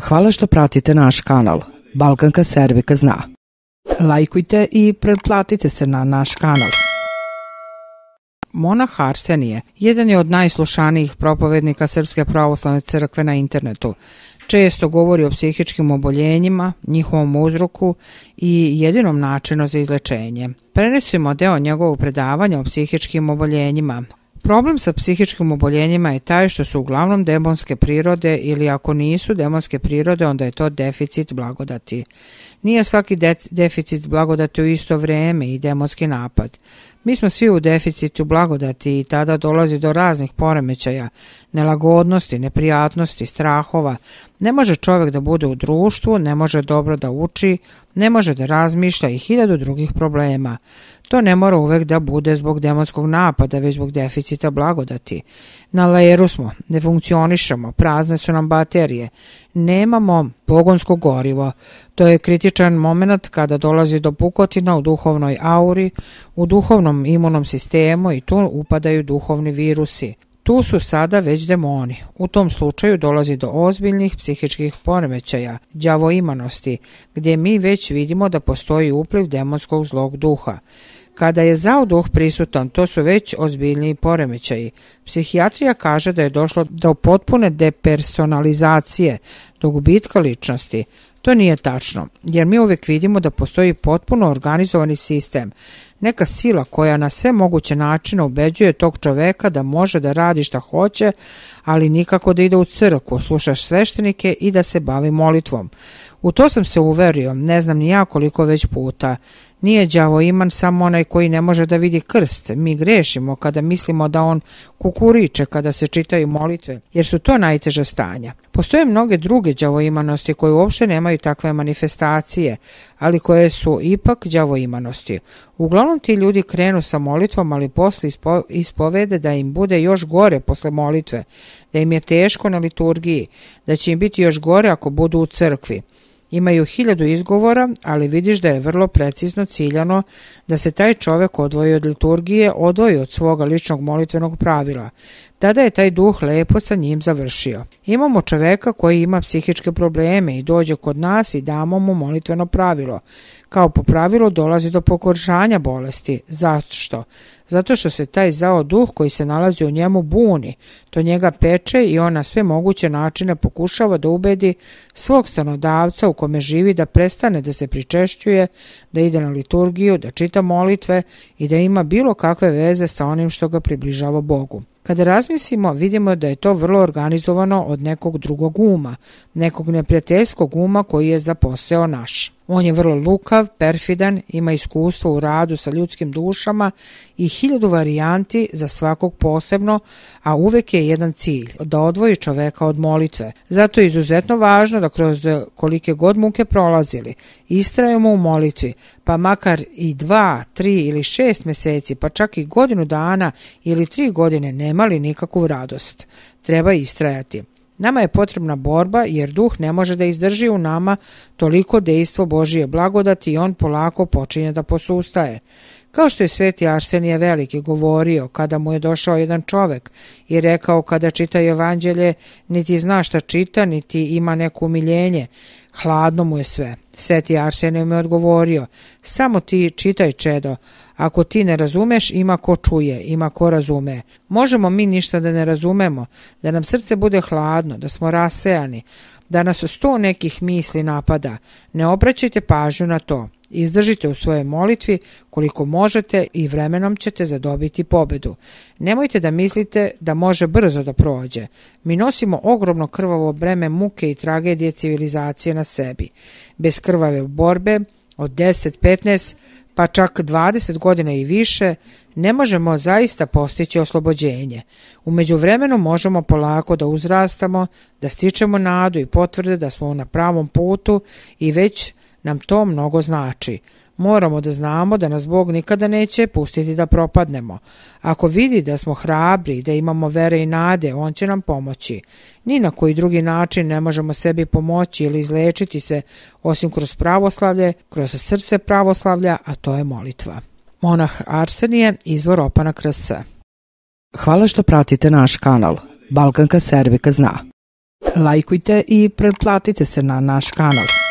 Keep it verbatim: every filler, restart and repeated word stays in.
Hvala što pratite naš kanal. Balkanka Serbika zna. Lajkujte i pretplatite se na naš kanal. Monah Arsenije jedan je od najslušanijih propovednika Srpske pravoslavne crkve na internetu. Često govori o psihičkim oboljenjima, njihovom uzroku i jedinom načinu za izlečenje. Prenesimo deo njegovog predavanja o psihičkim oboljenjima. Problem sa psihičkim oboljenjima je taj što su uglavnom demonske prirode ili ako nisu demonske prirode, onda je to deficit blagodati. Nije svaki de- deficit blagodati u isto vreme i demonski napad. Mi smo svi u deficitu blagodati i tada dolazi do raznih poremećaja, nelagodnosti, neprijatnosti, strahova. Ne može čovjek da bude u društvu, ne može dobro da uči, ne može da razmišlja i hiljadu drugih problema. To ne mora uvek da bude zbog demonskog napada, već zbog deficita blagodati. Na leru smo, ne funkcionišemo, prazne su nam baterije, nemamo pogonsko gorivo. To je kritičan moment kada dolazi do pukotina u duhovnoj auri, u duhovnom imunom sistemu i tu upadaju duhovni virusi. Tu su sada već demoni. U tom slučaju dolazi do ozbiljnih psihičkih poremećaja, đavoimanosti, gdje mi već vidimo da postoji upliv demonskog zlog duha. Kada je zao duh prisutan, to su već ozbiljniji poremećaji. Psihijatrija kaže da je došlo do potpune depersonalizacije, do gubitka ličnosti. To nije tačno, jer mi uvijek vidimo da postoji potpuno organizovani sistem, neka sila koja na sve moguće načine ubeđuje tog čoveka da može da radi šta hoće, ali nikako da ide u crkvu, slušaš sveštenike i da se bavi molitvom. U to sam se uverio, ne znam ni ja koliko već puta. Nije đavoiman samo onaj koji ne može da vidi krst. Mi grešimo kada mislimo da on kukuriče kada se čitaju molitve, jer su to najteža stanja. Postoje mnoge druge đavoimanosti koje uopšte nemaju takve manifestacije, ali koje su ipak đavoimanosti. Uglavnom ti ljudi krenu sa molitvom, ali posle ispo, ispovede da im bude još gore posle molitve, da im je teško na liturgiji, da će im biti još gore ako budu u crkvi. Imaju hiljadu izgovora, ali vidiš da je vrlo precizno ciljano da se taj čovek odvoji od liturgije, odvoji od svoga ličnog molitvenog pravila. Tada je taj duh lepo sa njim završio. Imamo čoveka koji ima psihičke probleme i dođe kod nas i damo mu molitveno pravilo. Kao po pravilu dolazi do pogoršanja bolesti. Zašto? Zato što se taj zao duh koji se nalazi u njemu buni. To njega peče i on na sve moguće načine pokušava da ubedi svog stanodavca u kome živi da prestane da se pričešćuje, da ide na liturgiju, da čita molitve i da ima bilo kakve veze sa onim što ga približava Bogu. Kada razmislimo, vidimo da je to vrlo organizovano od nekog drugog uma, nekog neprijateljskog uma koji je zaposeo naš. On je vrlo lukav, perfidan, ima iskustvo u radu sa ljudskim dušama i hiljadu varijanti za svakog posebno, a uvek je jedan cilj, da odvoji čoveka od molitve. Zato je izuzetno važno da kroz kolike god muke prolazili, istrajemo u molitvi, pa makar i dva, tri ili šest meseci, pa čak i godinu dana ili tri godine nemali nikakvu radost. Treba istrajati. Nama je potrebna borba jer duh ne može da izdrži u nama toliko dejstvo Božije blagodati i on polako počinje da posustaje. Kao što je sveti Arsenije Veliki govorio kada mu je došao jedan čovek i rekao kada čita evanđelje niti zna šta čita niti ima neko umiljenje, hladno mu je sve. Sveti Arsenije mu je odgovorio, samo ti čitaj čedo, ako ti ne razumeš ima ko čuje, ima ko razume. Možemo mi ništa da ne razumemo, da nam srce bude hladno, da smo rasejani, da nas sto nekih misli napada. Ne obraćajte pažnju na to. Izdržite u svojoj molitvi koliko možete i vremenom ćete zadobiti pobedu. Nemojte da mislite da može brzo da prođe. Mi nosimo ogromno krvavo breme muke i tragedije civilizacije na sebi. Bez krvave borbe od deset, petnaest pa čak dvadeset godina i više ne možemo zaista postići oslobođenje. U međuvremenu možemo polako da uzrastamo, da stičemo nadu i potvrde da smo na pravom putu i već nam to mnogo znači. Moramo da znamo da nas Bog nikada neće pustiti da propadnemo. Ako vidi da smo hrabri, da imamo vere i nade, on će nam pomoći. Ni na koji drugi način ne možemo sebi pomoći ili izlečiti se osim kroz pravoslavlje, kroz srce pravoslavlja, a to je molitva. Monah Arsenije, izvor opanak R S. Hvala što pratite naš kanal. Balkanka Serbika zna. Lajkujte i pretplatite se na naš kanal.